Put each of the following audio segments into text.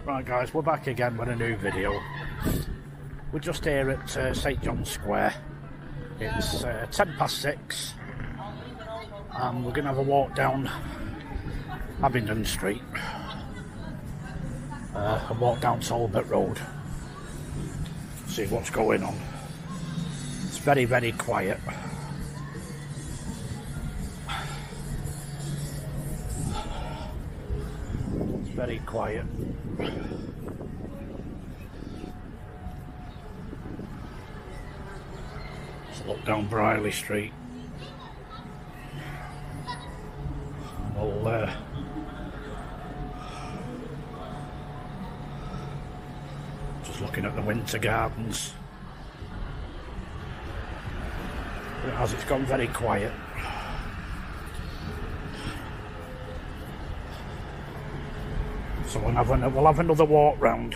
Right guys, we're back again with a new video. We're just here at St John's Square. It's 6:10 and we're going to have a walk down Abingdon Street. A walk down Talbot Road. See what's going on. It's very, very quiet. It's very quiet. Let's look down Briley Street. We'll just looking at the winter gardens. As it's gone very quiet. So we'll have another walk round,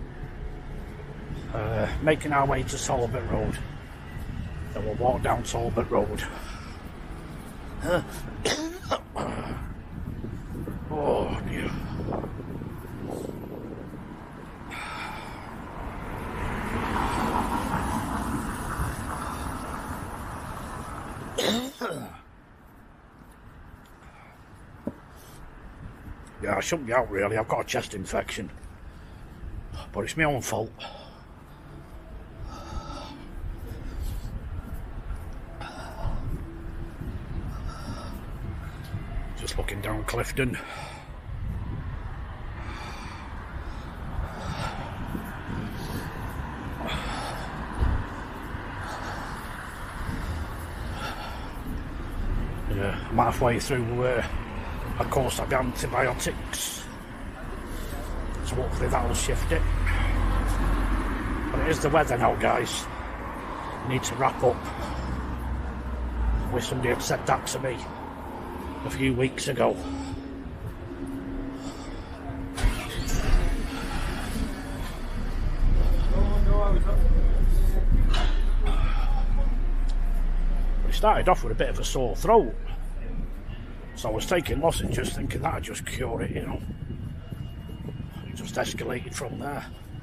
making our way to Talbot Road. Then we'll walk down Talbot Road. Oh dear. Yeah, I shouldn't be out really, I've got a chest infection. But it's my own fault. Just looking down Clifton. Yeah, I'm halfway through a course of antibiotics, so hopefully that'll shift it. But it is the weather now, guys. I need to wrap up. I wish somebody had said that to me a few weeks ago. We started off with a bit of a sore throat. So I was taking lozenges thinking that'd just cure it, you know. It just escalated from there.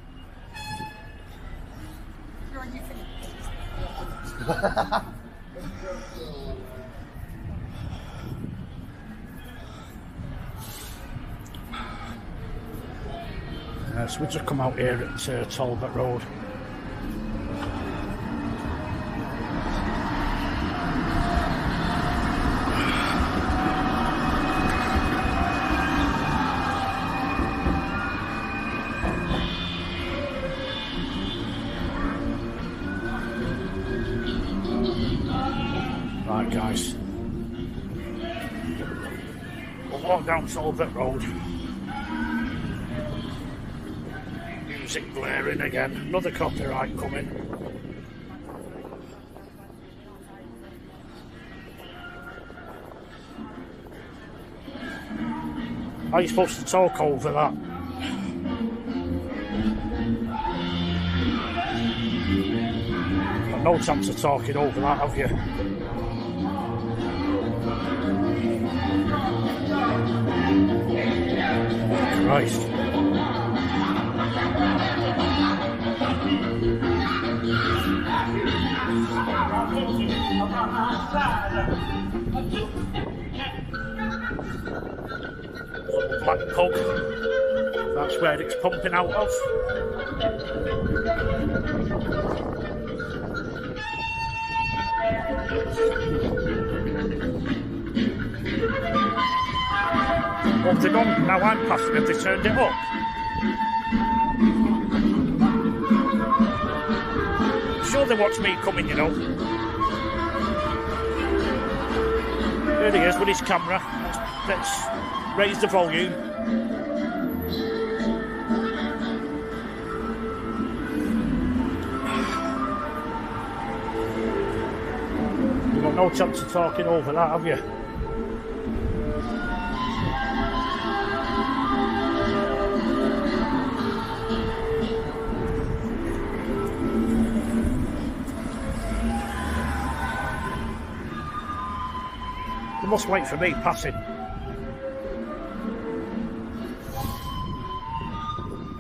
So we just come out here at Talbot Road. Right guys, we'll walk down Talbot Road. Music blaring again, another copyright coming. Are you supposed to talk over that? Got no chance of talking over that, have you? Christ. Blackpool. That's where it's pumping out of. Well, they don't, now I'm passing it, they turned it up. Sure they watch me coming, you know. There he is with his camera. Let's raise the volume. You've got no chance of talking over that, have you? They must wait for me passing.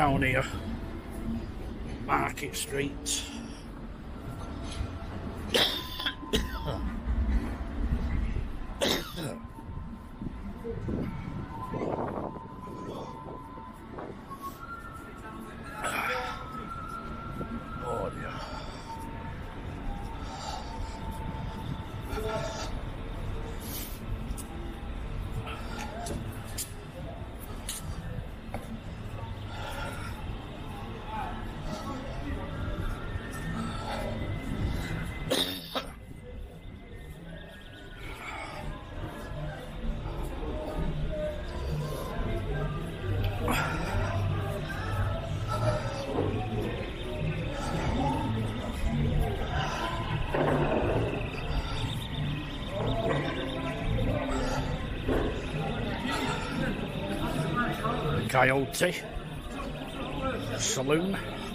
down here. Market Street. Oh dear. Coyote Saloon.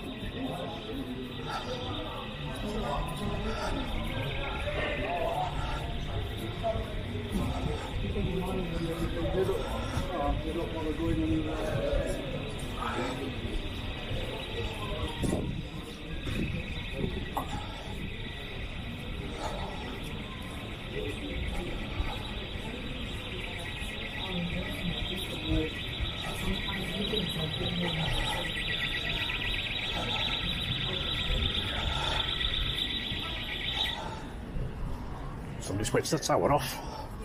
Somebody switched the tower off.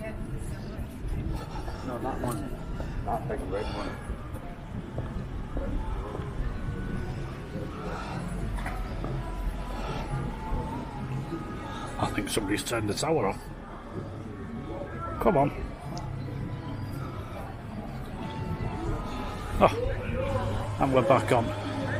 No, that one. That big red one. I think somebody's turned the tower off. Come on. Oh, and we're back on.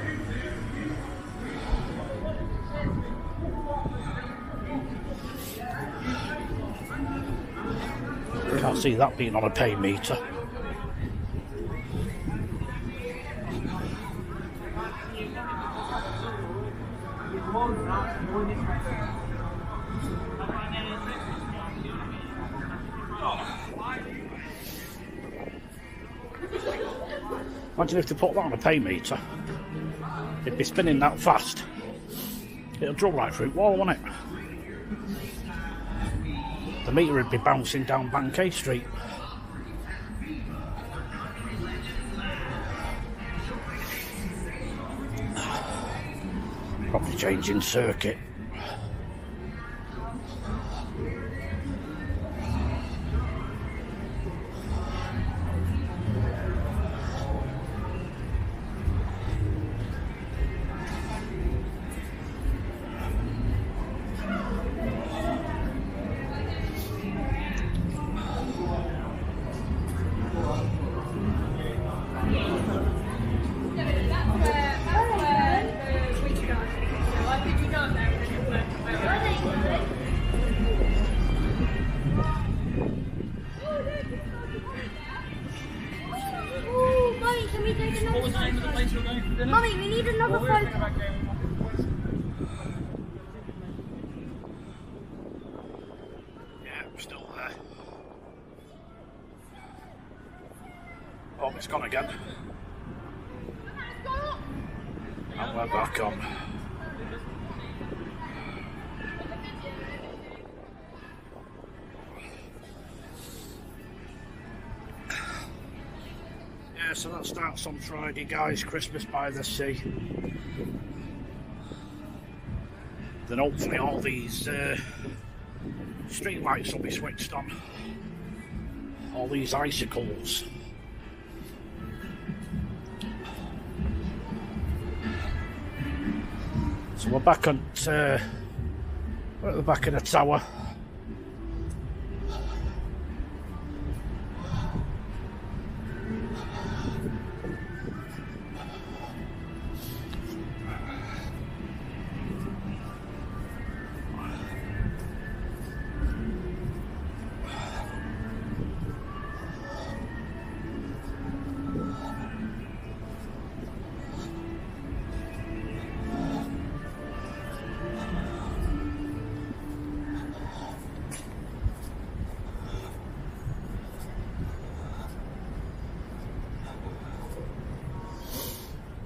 Can't see that being on a pay meter. Imagine if they put that on a pay meter. It'd be spinning that fast. It'll drill right through the wall, wouldn't it? The meter would be bouncing down Bank A Street. Probably changing circuit. Mummy, we need another photo. Yeah, still there. Oh, it's gone again. And we're back on. Yeah, so that starts on Friday, guys. Christmas by the Sea. Then hopefully all these street lights will be switched on. All these icicles. So we're back on we're at the back of the tower.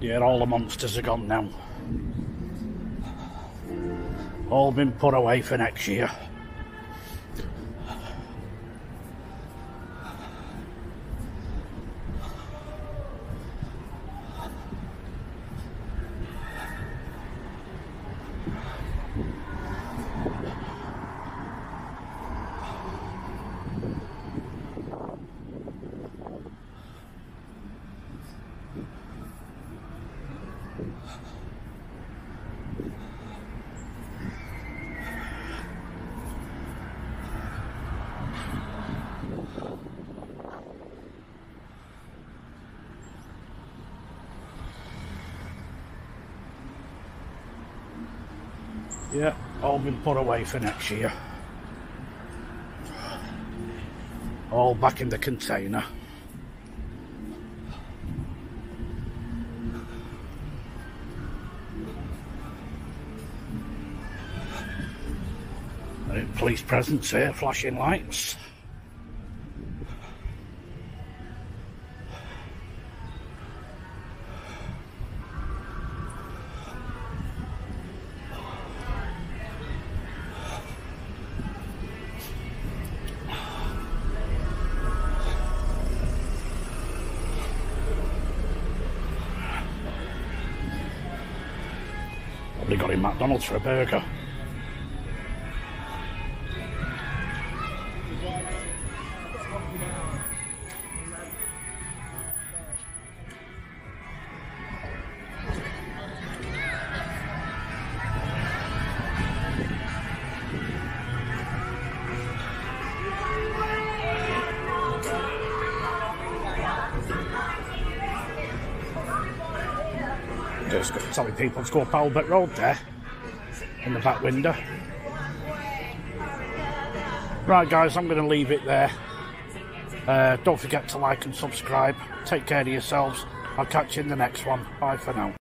Yeah, all the monsters are gone now. All been put away for next year. Yeah, all been put away for next year. All back in the container. Police presence here, flashing lights. Probably got in McDonald's for a burger. Just telling people to go up Albert Road there in the back window. Right guys, I'm going to leave it there. Don't forget to like and subscribe. Take care of yourselves. I'll catch you in the next one. Bye for now.